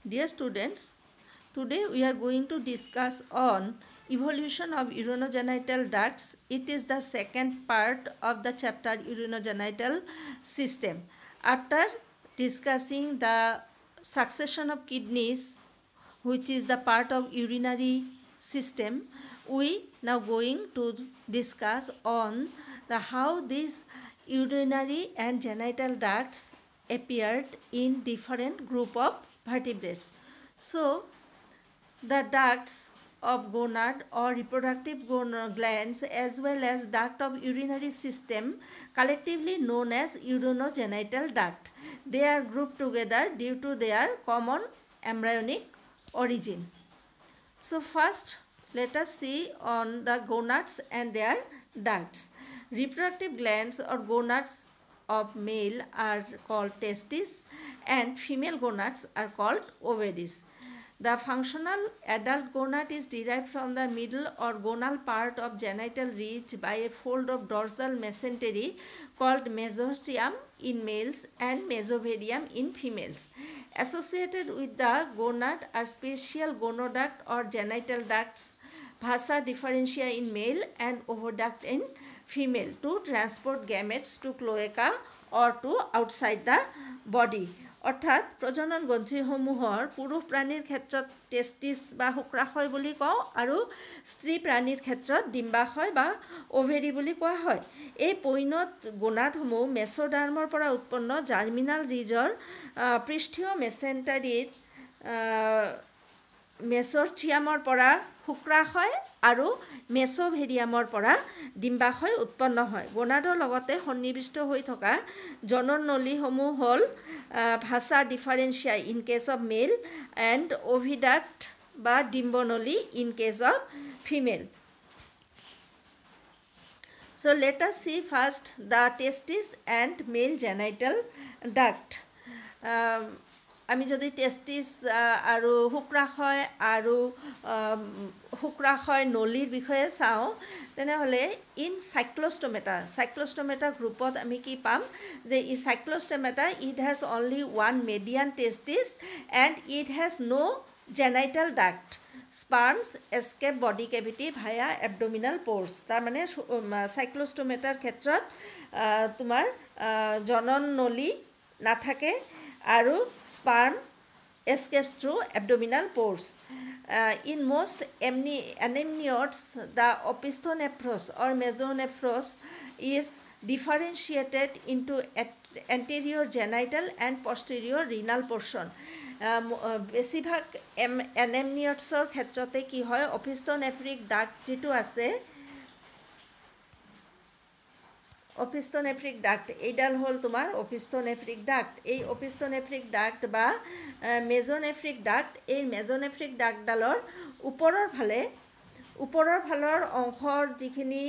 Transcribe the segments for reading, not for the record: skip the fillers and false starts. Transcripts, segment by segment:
Dear students, today we are going to discuss on evolution of urinogenital ducts. It is the second part of the chapter urinogenital system. After discussing the succession of kidneys, which is the part of urinary system, we now going to discuss on the how these urinary and genital ducts appeared in different group of vertebrates. So the ducts of gonad or reproductive glands as well as duct of urinary system, collectively known as urinogenital duct. They are grouped together due to their common embryonic origin. So first let us see on the gonads and their ducts. Reproductive glands or gonads of male are called testes and female gonads are called ovaries. The functional adult gonad is derived from the middle or gonal part of genital ridge by a fold of dorsal mesentery called mesosteum in males and mesovarium in females. Associated with the gonad are special gonoduct or genital ducts, vasa differentia in male and oviduct in female to transport gametes to cloaca or to outside the body. অৰ্থাৎ প্ৰজনন গ্ৰন্থিসমূহৰ পুৰুষ প্ৰাণীৰ ক্ষেত্ৰত testis বা শুক্ৰাশয় বুলি কওঁ আৰু স্ত্ৰী প্ৰাণীৰ ক্ষেত্ৰত ডিম্বাশয় বা ওভেৰী বুলি কোৱা হয়। এই পৈণত গোনাডসমূহ মেছোডাৰ্মৰ পৰা উৎপন্ন জাৰ্মিনাল ৰিজৰ পৃষ্ঠীয় মেচেণ্টাৰীৰ মেছ'থিয়ামৰ পৰা শুক্ৰাশয় আৰু মেছ'ভেৰিয়ামৰ পৰা ডিম্বাশয় উৎপন্ন হয়। গোনাডৰ লগতে সন্নিৱিষ্ট হৈ থকা জনন নলীসমূহ হ'ল vasa deferentia in case of male and oviduct বা ডিম্বনলী in case of female. So let us see first the testis and male genital duct. আমি যদি টেষ্টিছ আৰু শুক্ৰাশয় আৰু শুক্ৰাশয় নলীৰ বিষয়ে চাওঁ তেনেহ'লে ইন সাইক্লোষ্টমেটা গ্ৰুপত আমি কি পাম যে ই cyclostomata it has only one median testis and it has no' genital duct sperms escape body cavity via abdominal pores. তাৰমানে সাইক্লোষ্টমেটাৰ ক্ষেত্ৰত তোমাৰ জনন নলী নাথাকে আৰু sperm escapes through abdominal pores. In most anemniotes, the opisthonephrous or mesonephros is differentiated into anterior genital and posterior renal portion. বেছিভাগ anemniotsৰ ক্ষেত্ৰতে কি হয় opisthonephrine duct যিটো আছে opisthonephrine duct এইডাল হ'ল তোমাৰ opisthonephrine duct। এই opisthonephrine duct বা mesonephric duct এই mesonephric duct ডালৰ ওপৰৰ ফালৰ অংশৰ যিখিনি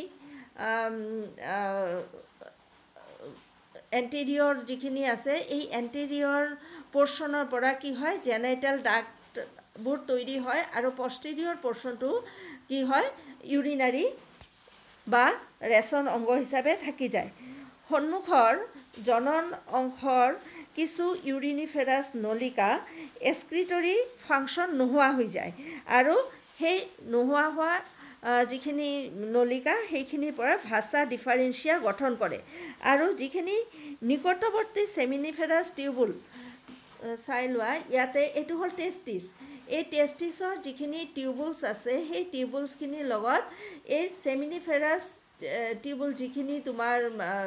এণ্টেৰিয়ৰ যিখিনি আছে এই এণ্টেৰিয়ৰ পৰ্চনৰ পৰা কি হয় জেনাইটেল ডাক্টবোৰ তৈরি হয় আৰু পষ্টেৰিয়ৰ পৰ্চনটো কি হয় ইউৰিনাৰী বা ৰেচন অংগ হিচাপে থাকি যায়। সন্মুখৰ জনন অংশৰ কিছু ইউৰিনিফেৰাছ নলিকা এক্সক্ৰিটৰী ফাংচন নোহোৱা হৈ যায় আৰু সেই নোহোৱা হোৱা যিখিনি নলিকা সেইখিনিৰ পৰা ভাসা ডিফাৰেঞ্চিয়া গঠন কৰে আৰু যিখিনি নিকটৱৰ্তী সেমিনিফেৰাছ টিউবুল চাই লোৱা ইয়াতে এইটো হ'ল টেষ্টিছ। এই টেষ্টিছৰ যিখিনি টিউবুলছ আছে সেই টিউবুলছখিনিৰ লগত এই সেমিনিফেৰাছ টিউবুল যিখিনি তোমাৰ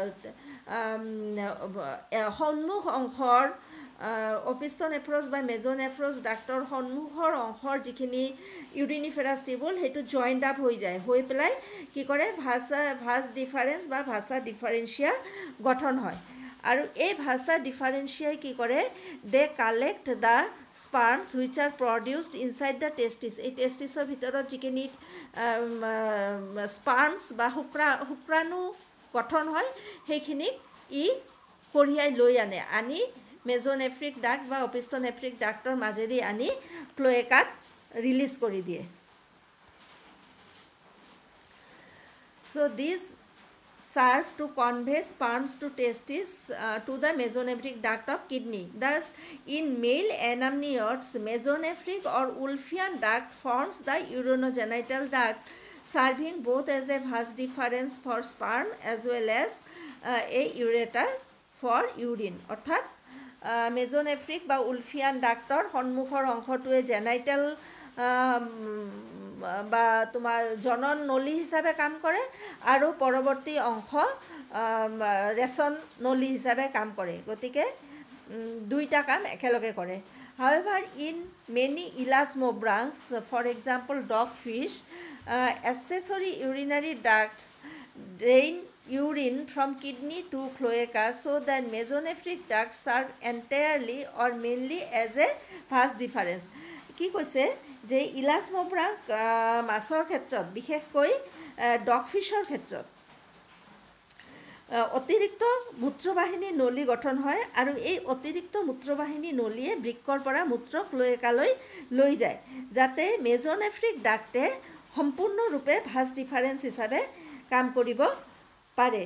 সন্মুখ অংশৰ opisthonephrous বা mesonephros ডাক্টৰ সন্মুখৰ অংশৰ যিখিনি ইউৰিনিফেৰাছ টিউবুল সেইটো জইণ্ট আপ হৈ যায় হৈ পেলাই কি কৰে ভাস ডিফাৰেঞ্চ বা ভাসা ডিফাৰেঞ্চিয়া গঠন হয় আৰু এই ভাসা ডিফাৰেঞ্চিয়াই কি কৰে they collect the sperms which are produced inside the testis. এই টেষ্টিছৰ ভিতৰত যিখিনি স্পাৰ্মছ বা শুক্ৰাণু গঠন হয় সেইখিনিক ই কঢ়িয়াই লৈ আনি মেজোনেফ্ৰিক ডাক্ট বা opisthonephrine ডাক্টৰ মাজেদি আনি ক্লোয়েকাত ৰিলিজ কৰি দিয়ে। So these serve to convey sperms to testes to the mesonephric duct of kidney. Thus, in male anamniotes, mesonephric or Wolffian duct forms the urinogenital duct, serving both as a vas deferens for sperm as well as a ureter for urine. অর্থাৎ মেজোনেফ্রিক বা Wolffian doctor সন্মুখৰ অংশটোৱে জেনাইটেল বা তোমাৰ জনন নলী হিচাপে কাম কৰে আৰু পৰৱৰ্তী অংশ ৰেচন নলী হিচাপে কাম কৰে গতিকে দুইটা কাম একেলগে কৰে however in many elasmobranchs for example dogfish accessory urinary ducts drain urine from kidney to cloaca so that mesonephric ducts serve entirely or mainly as a vas deferens কি কৈছে যে ইলাছমোব্ৰাংক মাছৰ ক্ষেত্ৰত বিশেষকৈ ডগফিছৰ ক্ষেত্ৰত অতিৰিক্ত মূত্ৰবাহিনী নলী গঠন হয় আৰু এই অতিৰিক্ত মূত্ৰবাহিনী নলীয়ে বৃক্কৰ পৰা মূত্ৰ ক্লোয়েকালৈ লৈ যায় যাতে মেজোনেফ্ৰিক ডাক্টে সম্পূৰ্ণৰূপে ভাজ ডিফাৰেন্স হিচাপে কাম কৰিব পাৰে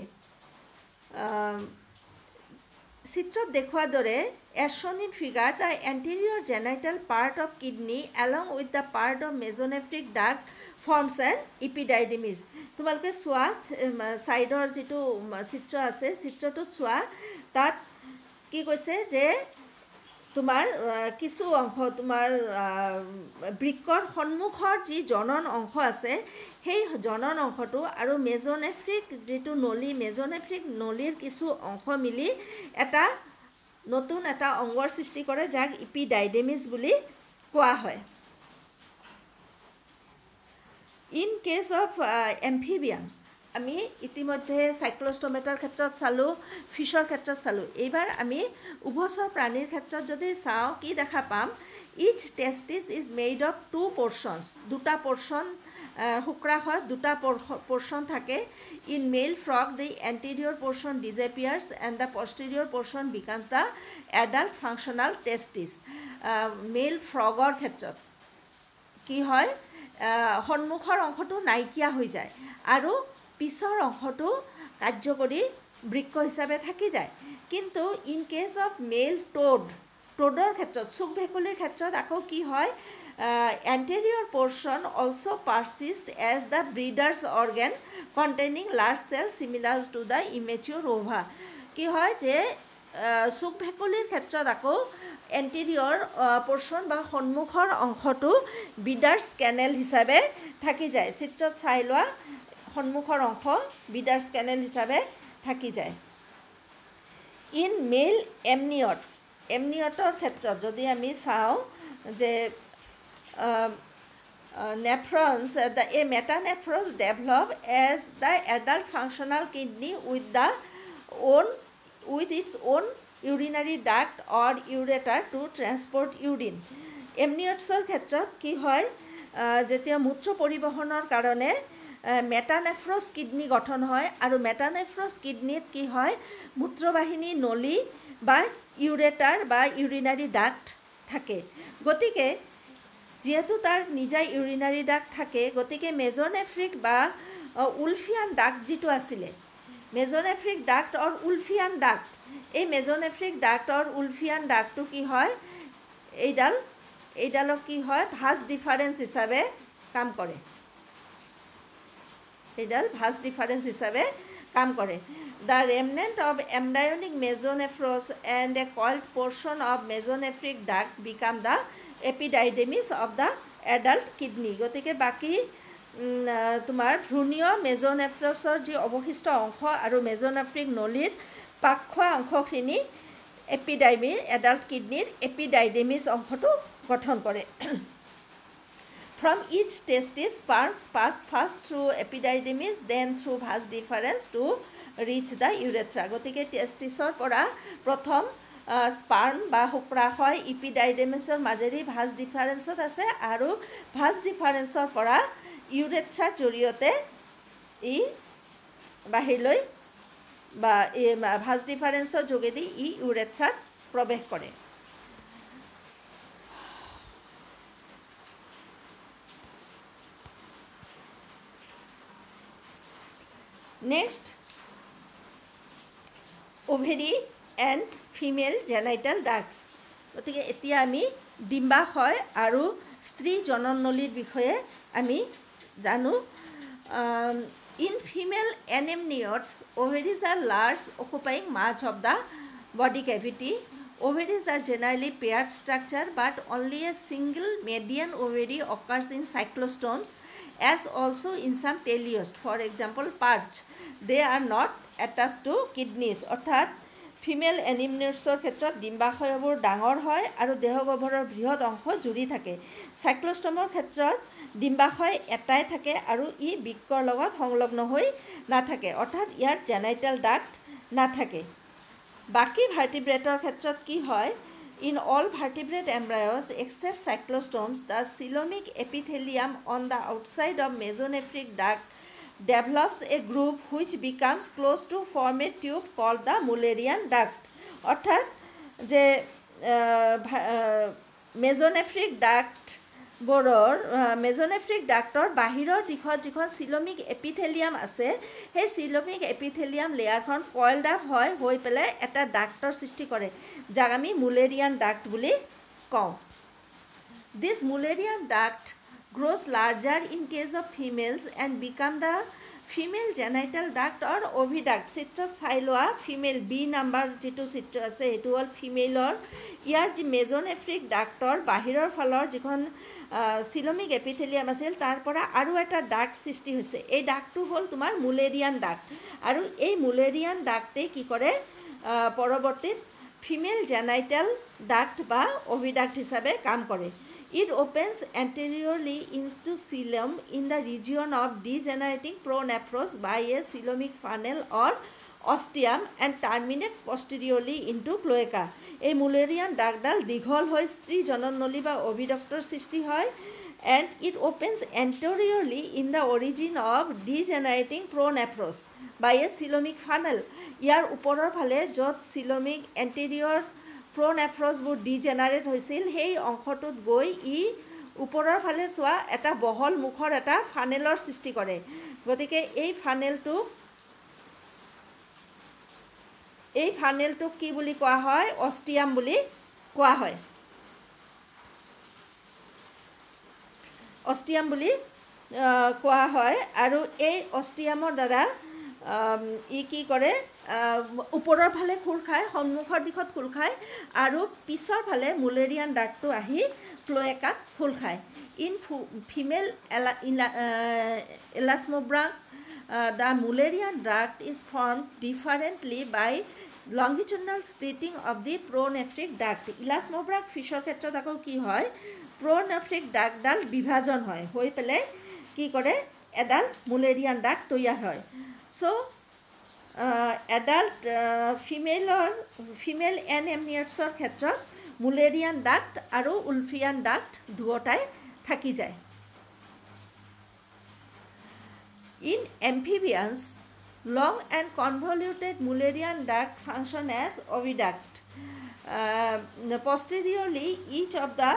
চিত্ৰত দেখুৱাৰ দৰে as shown in figure the anterior genital part of kidney along with the part of mesonephric duct forms an epididymis তোমালোকে চোৱা সাইডৰ যেটো চিত্ৰ আছে চিত্ৰটো চোৱা তাত কি কৈছে যে তোমাৰ কিছু অংশ তোমাৰ বৃক্কৰ সন্মুখৰ যি জনন অংশ আছে সেই জনন অংশটো আৰু মেজোনেফ্ৰিক যেটো নলী মেজোনেফ্ৰিক নলীৰ কিছু অংশ মিলি এটা নতুন এটা অংগৰ সৃষ্টি কৰে যাক ইপিডাইডেমিস বুলি কোৱা হয় ইন কেস অফ এম্ফিবিয়ান আমি ইতিমধ্যে সাইক্লোস্টোমেটাৰ ক্ষেত্ৰত চালো ফিশৰ ক্ষেত্ৰত চালো এইবাৰ আমি উভচৰ প্ৰাণীৰ ক্ষেত্ৰত যদি চাও কি দেখা পাম each testis is made of two portions দুটা পোর্শন শুক্ৰা হয় দুটা পোর্শন থাকে in male frog the anterior portion disappears and the posterior portion becomes the adult functional testis male ফ্ৰগৰ ক্ষেত্ৰত কি হয় সন্মুখৰ অংশটো নাইকিয়া হৈ যায় আৰু পিছৰ অংশটো কাৰ্যকৰী বৃক্ক হিচাপে থাকি যায় কিন্তু ইন কেস অফ মেল টোডৰ ক্ষেত্ৰত চুক ভেকুলিৰ ক্ষেত্ৰত আকৌ কি হয় anterior portion also persists as the breeder's organ containing large cells similar to the immature ova কি হয় যে চুক ভেকুলিৰ ক্ষেত্ৰত আকৌ anterior portion বা সন্মুখৰ অংশটো breeder's canal হিচাপে থাকি যায় চিত্ৰত চাই লোৱা সন্মুখৰ অংশ breeder's canal হিচাপে থাকি যায় ইন মেল এমনিয়টৰ ক্ষেত্ৰত যদি আমি চাওঁ যে nephrons a metanephros develop as the adult functional kidney with its own urinary duct or ureter to transport urine amniotsৰ ক্ষেত্ৰত কি হয় যেতিয়া মূত্ৰ পৰিবহনৰ কাৰণে মেটানেফ্ৰছ কিডনি গঠন হয় আৰু মেটানেফ্ৰছ কিডনিত কি হয় মূত্ৰবাহিনী নলী বা ইউৰেটাৰ বা ইউৰিনাৰী ডাক্ট থাকে গতিকে যেহেতু তাৰ নিজা ইউৰিনাৰী ডাক্ট থাকে গতিকে মেজোনেফ্ৰিক বা উলফিয়ান ডাক্ট যেটো আছিল মেজোনেফ্রিক ডাক্ট और উলফিয়ান ডাক্ট এই মেজোনেফ্রিক ডাক্ট और উলফিয়ান ডাক্টটো কি হয় এইডালক কি হয় ভাজ ডিফারেন্স হিসাবে কাম করে এইডাল ভাজ ডিফারেন্স হিসাবে কাম করে The remnant of embryonic mesonephros and a coiled portion of mesonephric duct become the epididymis of the adult kidney. গতিকে বাকি তোমাৰ ভ্রূণীয় মেজোনেফ্ৰছৰ যি অৱশিষ্ট অংশ আৰু মেজোনেফ্ৰিক নলীৰ পাক্ষা অংশখিনি এপিডাইমি এডাল্ট কিডনিৰ এপিডাইডেমিস অংশটো গঠন কৰে From each testis, sperms pass first through epididymis, then through vas deferens to reach the urethra. গতিকে টেস্টিছৰ পৰা প্ৰথম স্পাৰ্ম বা শুক্ৰা হয় ইপিডাইডেমিছৰ মাজেদি ভাজ ডিফাৰেন্সত আছে আৰু ভাজ ডিফাৰেন্সৰ পৰা ইউৰেথ্ৰাৰ জৰিয়তে ই বাহিৰলৈ বা ভাজ ডিফাৰেন্সৰ যোগেদি ই ইউৰেথ্ৰাত প্ৰৱেশ কৰে Next, ovary and female genital ducts. গতিকে এতিয়া আমি ডিম্বাশয় আৰু স্ত্ৰী জননলীৰ বিষয়ে আমি জানো. In female anemniotes, ovaries are large, occupying much of the body cavity. Ovaries are generally paired structure, but only a single median ovary occurs in cyclostomes, as also in some teleosts, for example, perch. They are not attached to kidneys. অৰ্থাৎ female এনিমনিয়টছৰ ক্ষেত্ৰত ডিম্বাশয়বোৰ ডাঙৰ হয় আৰু দেহগহ্বৰৰ বৃহৎ অংশ জুৰি থাকে. চাইক্লোষ্টমৰ ক্ষেত্ৰত ডিম্বাশয় এটাই থাকে আৰু ই বৃক্কৰ লগত সংলগ্ন হৈ নাথাকে, অৰ্থাৎ ইয়াৰ জেনাইটেল ডাক্ট নাথাকে. বাকী ভাৰ্টিব্ৰেটৰ ক্ষেত্ৰত কি হয়? In all vertebrate embryos except cyclostomes, the coelomic epithelium on the outside of mesonephric duct develops a groove which becomes close to form a tube called the Mullerian duct. অর্থাৎ যে মেজোনেফ্রিক ডাক্ট বোৰৰ মেজোনেফ্রিক doctor বাহিৰৰ দিশত যিখন চিলোমিক epithelium আছে, সেই চিলোমিক epithelium লেয়াৰখন কইলড up হয় হৈ পেলাই এটা ডাক্টৰ সৃষ্টি কৰে, যাক আমি মুলেৰিয়ান ডাক্ট বুলি কওঁ. This Mullerian duct grows larger in case of females and become the female genital duct or oviduct. চিত্ৰত চাই লোৱা ফিমেল বি নাম্বাৰ যিটো চিত্ৰ আছে সেইটো হ'ল ফিমেলৰ. ইয়াৰ যি মেজোনেফ্ৰিক ডাক্টৰ বাহিৰৰ ফালৰ যিখন চিলোমিক এপিথেলিয়াম আছিল তাৰ পৰা আৰু এটা ডাক্ট সৃষ্টি হৈছে. এই ডাক্টটো হ'ল তোমাৰ মুলেৰিয়ান ডাক্ট, আৰু এই মুলেৰিয়ান ডাক্টে কি কৰে পৰৱৰ্তীত ফিমেল জেনাইটেল ডাক্ট বা অভিডাক্ট হিচাপে কাম কৰে. It opens anteriorly into coelom in the region of degenerating pronephros by a coelomic funnel or ostium and terminates posteriorly into cloaca. এই মুলেৰিয়ান ডাকডাল দীঘল হৈ স্ত্ৰী জননলী বা অভিডক্টৰ সৃষ্টি হয়, and it opens anteriorly in the origin of degenerating pronephros by a coelomic funnel. ইয়াৰ ওপৰৰ ফালে য'ত coelomic anterior প্ৰনেফ্ৰছবোৰ ডিজেনাৰেট হৈছিল সেই অংশটোত গৈ ই ওপৰৰ ফালে চোৱা এটা বহল মুখৰ এটা ফানেলৰ সৃষ্টি কৰে. গতিকে এই ফানেলটোক কি বুলি কোৱা হয়? অষ্টিয়াম বুলি কোৱা হয়. অষ্টিয়াম বুলি কোৱা হয়, আৰু এই অষ্টিয়ামৰ দ্বাৰা ই কি কৰে ওপৰৰ ফালে খোল খায়, সন্মুখৰ দিশত খোল খায়, আৰু পিছৰ ফালে মুলেৰিয়ান ডাক্টটো আহি ক্লোয়েকাত খোল খায়. In female elasmobranch the Mullerian duct is formed differently by longitudinal splitting of the pronephric duct. Elasmobranch ফিছৰ ক্ষেত্ৰত আকৌ কি হয়? প্ৰনেফ্ৰিক ডাক্টডাল বিভাজন হয়, হৈ পেলাই কি কৰে এডাল মুলেৰিয়ান ডাক্ট তৈয়াৰ হয়. চ' এডাল্ট ফিমেল এনিমনিয়টছৰ ক্ষেত্ৰত মুলেৰিয়ান ডাক্ট আৰু উলফিয়ান ডাক্ট দুয়োটাই থাকি যায়. In amphibians, long and convoluted Mullerian duct function as oviduct. Posteriorly, each of the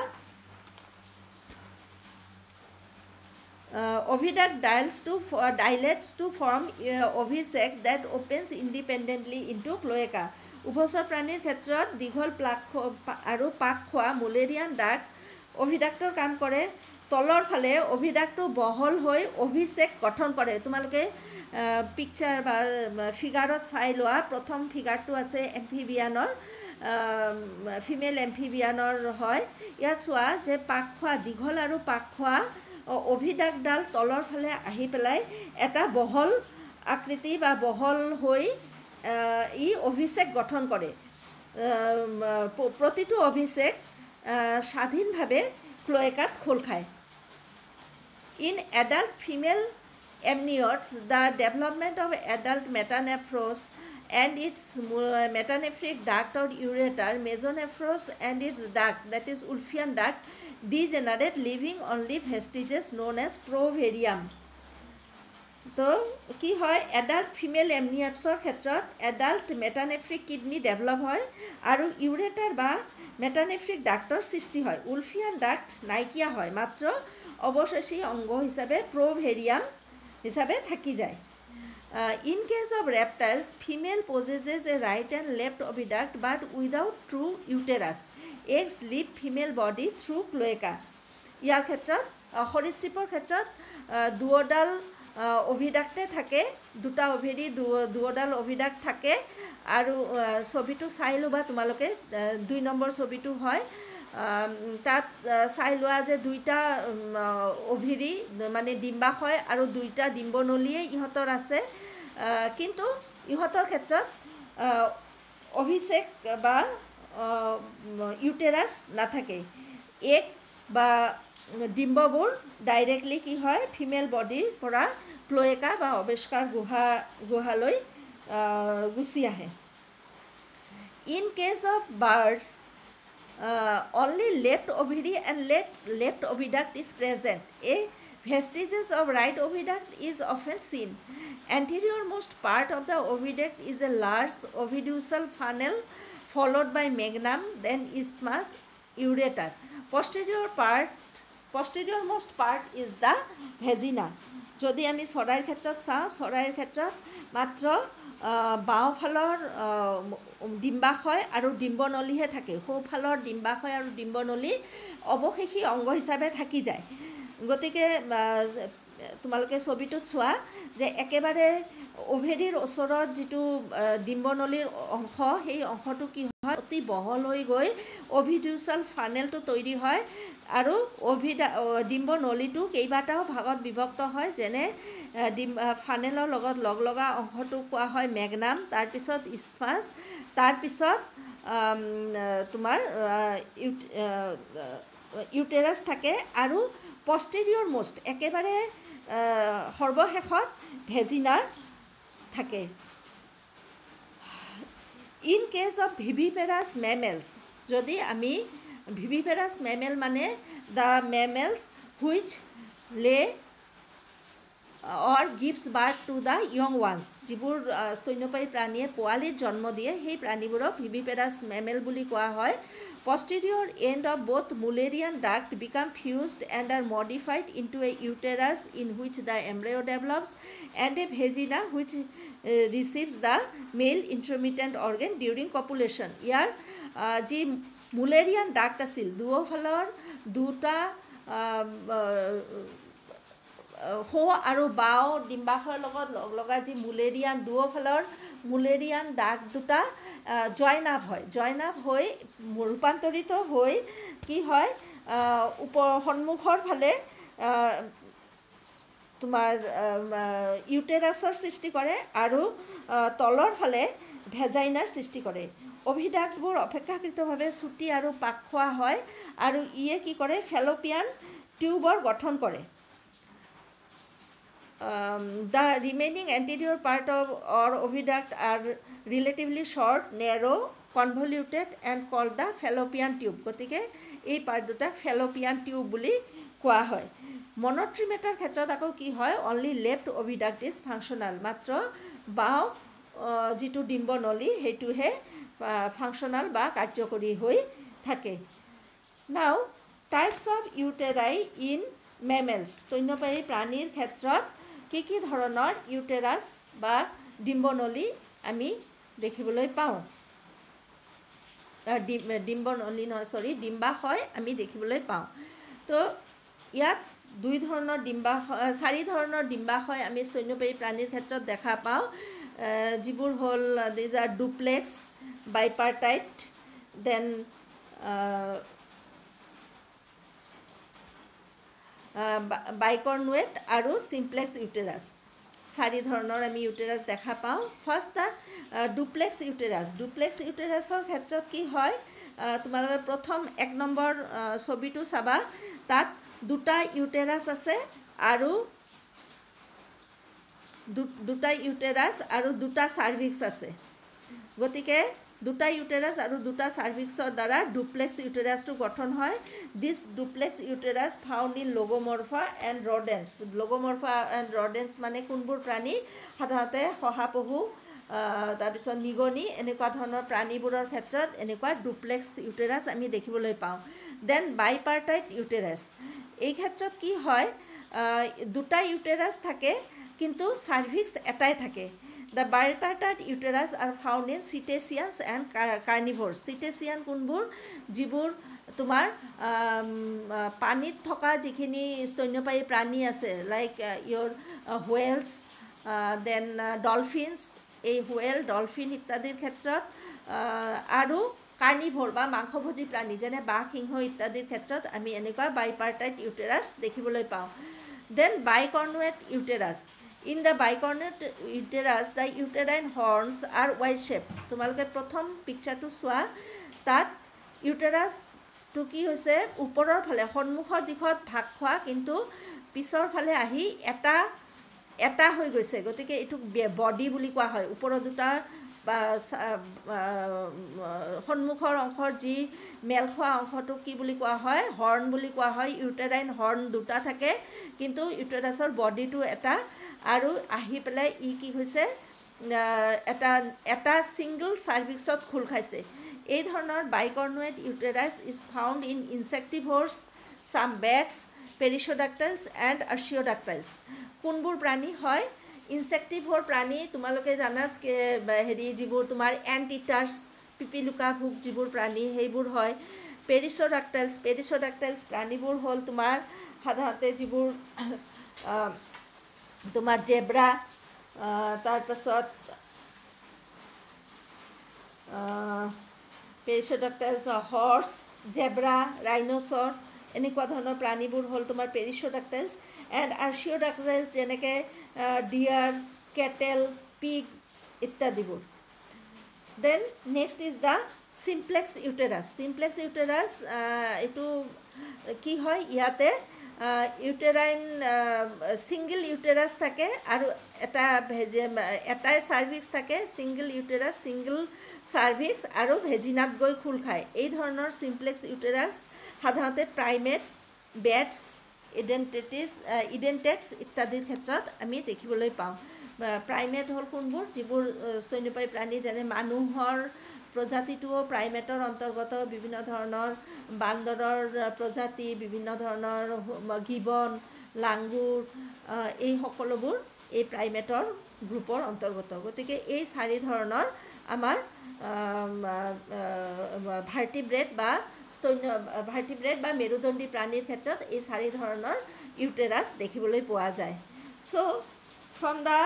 oviduct dilates to form ovisac that opens independently into cloaca. উভচৰ প্ৰাণীৰ ক্ষেত্ৰত দীঘল আৰু পাক খোৱা মুলেৰিয়ান ডাক্ট অভিডাক্টৰ কাম কৰে. তলৰ ফালে অভিডাক্টটো বহল হৈ অভিষেক গঠন কৰে. তোমালোকে পিকচাৰ বা ফিগাৰত চাই লোৱা. প্ৰথম ফিগাৰটো আছে এম্ফিবিয়ানৰ, ফিমেল এম্ফিবিয়ানৰ হয়. ইয়াত চোৱা যে পাক খোৱা দীঘল আৰু পাক খোৱা অভিডাক্টডাল তলৰ ফালে আহি পেলাই এটা বহল আকৃতি বা বহল হৈ ই অভিষেক গঠন কৰে. প্ৰতিটো অভিষেক স্বাধীনভাৱে ক্লোয়েকাত খোল খায়. In adult female amniotes, the development of adult metanephros and its metanephric duct or ureter, mesonephros and its duct, that is Wolffian duct, degenerate, leaving only vestiges known as provarium. তো কি হয় এডাল্ট ফিমেল এমনিয়টছৰ ক্ষেত্ৰত adult মেটানেফ্ৰিক kidney develop হয় আৰু ureter বা মেটানেফ্ৰিক doctor সৃষ্টি হয়. Wolffian duct নাইকিয়া হয়, মাত্ৰ অৱশেষী অংগ হিচাপে প্ৰভেৰিয়াম হিচাপে থাকি যায়. In case of reptiles, female possesses a right and left oviduct but without true uterus. Eggs leave female body through cloaca. ইয়াৰ ক্ষেত্ৰত সৰীসৃপৰ ক্ষেত্ৰত দুওডাল অভিডাক্টে থাকে, দুটা অভিৰি দুওডাল অভিডাক্ট থাকে আৰু ছবিটো চাই ল'বা তোমালোকে 2 নম্বৰ ছবিটো হয় তাত চাই লোৱা যে দুইটা অভিৰি মানে ডিম্বাশয় আৰু দুইটা ডিম্বনলীয়ে ইহঁতৰ আছে কিন্তু ইহঁতৰ ক্ষেত্ৰত অভিষেক বা ইউটেৰাছ নাথাকে এক বা ডিম্ববোৰ ডাইৰেক্টলি কি হয় ফিমেল বডিৰ পৰা ক্লোয়েকা বা অবেস্কাৰ গুহালৈ গুচি আহে in case of birds only left ovary and left oviduct is present. A vestiges of right oviduct is often seen. Anteriormost part of the oviduct is a large oviductal funnel followed by magnum, then isthmus, ureter. Posteriormost part is the vagina. যদি আমি চৰাইৰ ক্ষেত্ৰত চাওঁ চৰাইৰ ক্ষেত্ৰত মাত্ৰ বাওঁফালৰ ডিম্বাশয় আৰু ডিম্বনলীহে থাকে সোঁফালৰ ডিম্বাশয় আৰু ডিম্বনলী অৱশেষী অংগ হিচাপে থাকি যায় গতিকে তোমালোকে ছবিটোত চোৱা যে একেবাৰে অভেৰীৰ ওচৰত যিটো ডিম্বনলীৰ অংশ সেই অংশটো কি হয় অতি বহল হৈ গৈ অভিডিউচাল ফানেলটো তৈরি হয় আৰু ডিম্বনলীটো কেইবাটাও ভাগত বিভক্ত হয় যেনে ফানেলৰ লগত লগলগা অংশটো কোৱা হয় মেগনাম তাৰপিছত ইস্ফাছ তাৰপিছত তোমাৰ ইউটেৰাছ থাকে আৰু পষ্টেৰিয়ৰ মোষ্ট একেবাৰে সৰ্বশেষত ভেজিনা থাকে in case of viviparous mammals যদি আমি ভিভিপেৰাছ মেমেল মানে the mammals which lay or gives birth to the young ones যিবোৰ স্তন্যপায়ী প্ৰাণীয়ে পোৱালিৰ জন্ম দিয়ে সেই প্ৰাণীবোৰক ভিভিপেৰাছ মেমেল বুলি কোৱা হয় posterior end of both mullerian duct become fused and are modified into a uterus in which the embryo develops and a vagina which receives the male intermittent organ during copulation ইয়াৰ যি mullerian duct আছিল দুয়োফালৰ দুটা হো আৰু বাও ডিম্বাশয়ৰ লগত লগলগা যি মুলেৰিয়ান দুয়োফালৰ মুলেৰিয়ান দাগ দুটা জইন আপ হৈ ৰূপান্তৰিত হৈ কি হয় সন্মুখৰ ফালে তোমাৰ ইউটেৰাছৰ সৃষ্টি কৰে আৰু তলৰ ফালে ভেজাইনাৰ সৃষ্টি কৰে অভিডাক্টবোৰ অপেক্ষাকৃতভাৱে চুটি আৰু পাক খোৱা হয় আৰু ইয়ে কি কৰে ফেলোপিয়ান টিউবৰ গঠন কৰে the remaining anterior part of or oviduct are relatively short, narrow, convoluted and called the fallopian tube. গতিকে এই পাৰ্ট দুটা fallopian tube বুলি কোৱা হয় মনোট্ৰিমেটাৰ ক্ষেত্ৰত আকৌ কি হয় only left oviduct is functional মাত্ৰ বাও যিটো ডিম্বনলী হেতুহে functional বা কাৰ্যকৰী হৈ থাকে now types of uteri in mammals স্তন্যপায়ী প্ৰাণীৰ ক্ষেত্ৰত কি ধৰণৰ ইউটেৰাছ বা ডিম্বনলী আমি দেখিবলৈ পাওঁ ডিম্বনলী নহয় ডিম্বাশয় আমি দেখিবলৈ পাওঁ তো ইয়াত চাৰি ধৰণৰ ডিম্বাশয় আমি স্তন্যপায়ী প্ৰাণীৰ ক্ষেত্ৰত দেখা পাওঁ যিবোৰ হ'ল these are duplex bipartite then bicornuate আৰু চিম্প্লেক্স ইউটেৰাছ চাৰি ধৰণৰ আমি ইউটেৰাছ দেখা পাওঁ ফাৰ্ষ্ট ডুপ্লেক্স ইউটেৰাছৰ ক্ষেত্ৰত কি হয় তোমালোকে প্ৰথম 1 নম্বৰ ছবিটো চাবা তাত দুটা ইউটেৰাছ আছে আৰু দুটা সাৰ্ভিক্স আছে গতিকে দুটা ইউটেৰাছ আৰু দুটা সাৰ্ভিক্সৰ দ্বাৰা ডুপ্লেক্স ইউটেৰাছটো গঠন হয় this duplex uterus found in Lagomorpha and rodents মানে কোনবোৰ প্ৰাণী সাধাৰণতে শহাপহু তাৰপিছত নিগনি এনেকুৱা ধৰণৰ প্ৰাণীবোৰৰ ক্ষেত্ৰত এনেকুৱা ডুপ্লেক্স ইউটেৰাছ আমি দেখিবলৈ পাওঁ দেন বাইপাৰ্টাইট ইউটেৰাছ এই ক্ষেত্ৰত কি হয় দুটা ইউটেৰাছ থাকে কিন্তু সার্ভিক্স এটাই থাকে the bipartite uterus are found in cetaceans and carnivores cetacean কোনবোৰ যিবোৰ তোমাৰ পানীত থকা যিখিনি স্তন্যপায়ী প্ৰাণী আছে লাইক ইয়ৰ হুৱেলছ দেন ডলফিনছ এই হুৱেল ডলফিন ইত্যাদিৰ ক্ষেত্ৰত আৰু কাৰ্নিভৰ বা মাংসভোজী প্ৰাণী যেনে বাঘ সিংহ ইত্যাদিৰ ক্ষেত্ৰত আমি এনেকুৱা বাইপাৰ্টাইট ইউটেৰাছ দেখিবলৈ পাওঁ then bicornuate uterus in the bicornuate uterus the uterine horns are Y shape তোমালোকে প্ৰথম পিকচাৰটো চোৱা তাত ইউটেৰাছটো কি হৈছে ওপৰৰ ফালে সন্মুখৰ দিশত ভাগ খোৱা কিন্তু পিছৰ ফালে আহি এটা হৈ গৈছে গতিকে এইটো বডি বুলি কোৱা হয় ওপৰৰ দুটা সন্মুখৰ অংশৰ যি মেল খোৱা অংশটোক কি বুলি কোৱা হয় হৰ্ণ বুলি কোৱা হয় ইউটেৰাইন হৰ্ণ দুটা থাকে কিন্তু ইউটেৰাছৰ বডিটো এটা আৰু আহি পেলাই ই কি হৈছে এটা ছিংগল চাৰ্ভিক্সত খোল খাইছে এই ধৰণৰ bicornuate uterus is found in insectivores some bats perissodactyls and artiodactyls কোনবোৰ প্ৰাণী হয় ইনচেক্টিভৰ প্ৰাণী তোমালোকে জানা হেৰি যিবোৰ তোমাৰ এণ্ট ইটাৰ্ছ পিপিলুকা ভোগ যিবোৰ প্ৰাণী সেইবোৰ হয় পেৰিছ'ডাক্টাইলছ প্ৰাণীবোৰ হ'ল তোমাৰ সাধাৰণতে যিবোৰ তোমাৰ জেব্ৰা তাৰপাছত পেৰিছ'ডাক্টাইলছ হৰ্চ জেব্ৰা ৰাইন'চৰ এনেকুৱা ধৰণৰ প্ৰাণীবোৰ হ'ল তোমাৰ পেৰিছ'ডাক্টাইলছ এণ্ড আৰ্চিঅ'ডাক্টাইলছ যেনেকৈ ডিয়াৰ কেটেল পিগ ইত্যাদিবোৰ then next is the simplex uterus এইটো কি হয় ইয়াতে ইউটেৰাইন ছিংগল ইউটেৰাছ থাকে আৰু এটাই চাৰ্ভিক্স থাকে ছিংগল ইউটেৰাছ ছিংগল চাৰ্ভিক্স আৰু ভেজিনাত গৈ খোল খায় এই ধৰণৰ চিমপ্লেক্স ইউটেৰাছ সাধাৰণতে প্ৰাইমেটছ বেটছ ইডেণ্টেটছ ইত্যাদিৰ ক্ষেত্ৰত আমি দেখিবলৈ পাওঁ প্ৰাইমেট হ'ল কোনবোৰ যিবোৰ স্তন্যপায়ী প্ৰাণী যেনে মানুহৰ প্ৰজাতিটোও প্ৰাইমেটৰ অন্তৰ্গত বিভিন্ন ধৰণৰ বান্দৰৰ প্ৰজাতি বিভিন্ন ধৰণৰ গিবন লাংগুৰ এই সকলোবোৰ এই প্ৰাইমেটৰ গ্ৰুপৰ অন্তৰ্গত গতিকে এই চাৰি ধৰণৰ আমাৰ ভাৰ্টিব্ৰেট বা মেৰুদণ্ডী প্ৰাণীৰ ক্ষেত্ৰত এই চাৰি ধৰণৰ ইউটেৰাছ দেখিবলৈ পোৱা যায় so' from the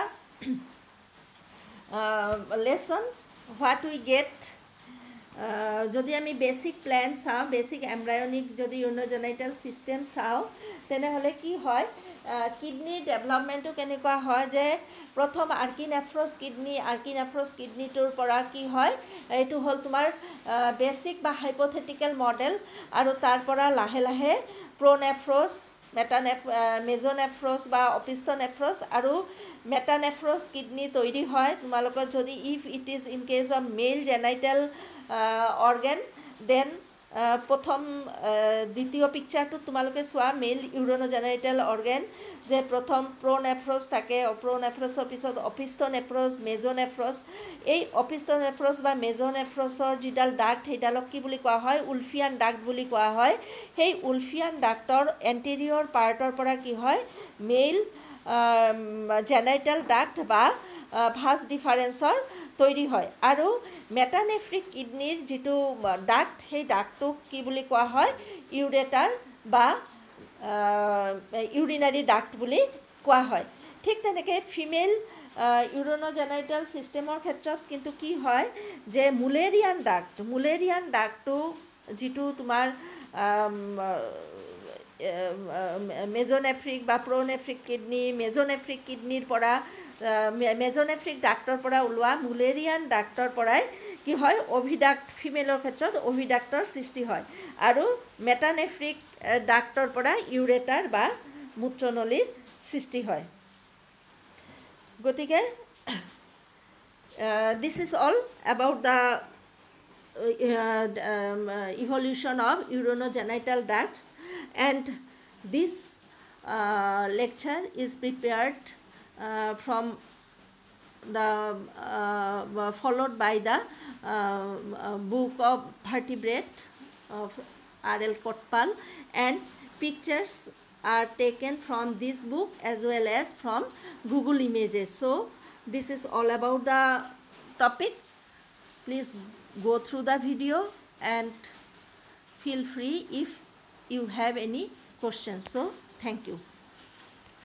lesson what we get যদি আমি বেচিক প্লেন চাওঁ বেচিক এমব্ৰায়নিক যদি ইউৰোজেনাইটেল চিষ্টেম চাওঁ তেনেহ'লে কি হয় কিডনিৰ ডেভেলপমেণ্টটো কেনেকুৱা হয় যে প্ৰথম আৰ্কিনেফ্ৰছ কিডনিটোৰ পৰা কি হয় এইটো হ'ল তোমাৰ বেচিক বা হাইপথেটিকেল মডেল আৰু তাৰ পৰা লাহে লাহে প্ৰ'নেফ্ৰছ মেজনেফ্ৰছ বা অপিষ্টনেফ্ৰছ আৰু মেটানেফ্ৰছ কিডনি তৈরি হয় তোমালোকৰ যদি if it is in case of male genital organ then প্ৰথম দ্বিতীয় পিকচাৰটোত তোমালোকে চোৱা মেল ইউৰোজেনাইটেল অৰ্গেন যে প্ৰথম প্ৰ'নেফ্ৰছ থাকে প্ৰ'নেফ্ৰছৰ পিছত অপিষ্টনেফ্ৰছ মেজনেফ্ৰছ এই অপিষ্টনেফ্ৰছ বা মেজনেফ্ৰছৰ যিডাল ডাক্ট সেইডালক কি বুলি কোৱা হয় উলফিয়ান ডাক্ট বুলি কোৱা হয় সেই উলফিয়ান ডাক্টৰ এণ্টেৰিয়ৰ পাৰ্টৰ পৰা কি হয় মেল জেনাইটেল ডাক্ট বা ভাজ ডিফাৰেঞ্চৰ তৈরি হয় আৰু মেটানেফ্ৰিক কিডনিৰ যিটো ডাক্ট সেই ডাক্টটোক কি বুলি কোৱা হয় ইউৰেটাৰ বা ইউৰিনাৰী ডাক্ট বুলি কোৱা হয় ঠিক তেনেকৈ ফিমেল ইউৰোজেনাইটেল চিষ্টেমৰ ক্ষেত্ৰত কিন্তু কি হয় যে মুলেৰিয়ান ডাক্টটো যিটো তোমাৰ মেজনেফ্ৰিক বা প্ৰ'নেফ্ৰিক কিডনি মেজনেফ্ৰিক কিডনিৰ পৰা মেজনেফ্ৰিক ডাক্টৰ পৰা ওলোৱা মুলেৰিয়ান ডাক্টৰ পৰাই কি হয় অভিডাক্ট ফিমেলৰ ক্ষেত্ৰত অভিডাক্টৰ সৃষ্টি হয় আৰু মেটানেফ্ৰিক ডাক্টৰ পৰা ইউৰেটাৰ বা মূত্ৰনলীৰ সৃষ্টি হয় গতিকে this is all about the evolution of urinogenital ducts and this lecture is prepared from the followed by the book of vertebrate of R.L. Kotpal and pictures are taken from this book as well as from Google Images. So this is all about the topic. Please go through the video and feel free if you have any questions. So thank you.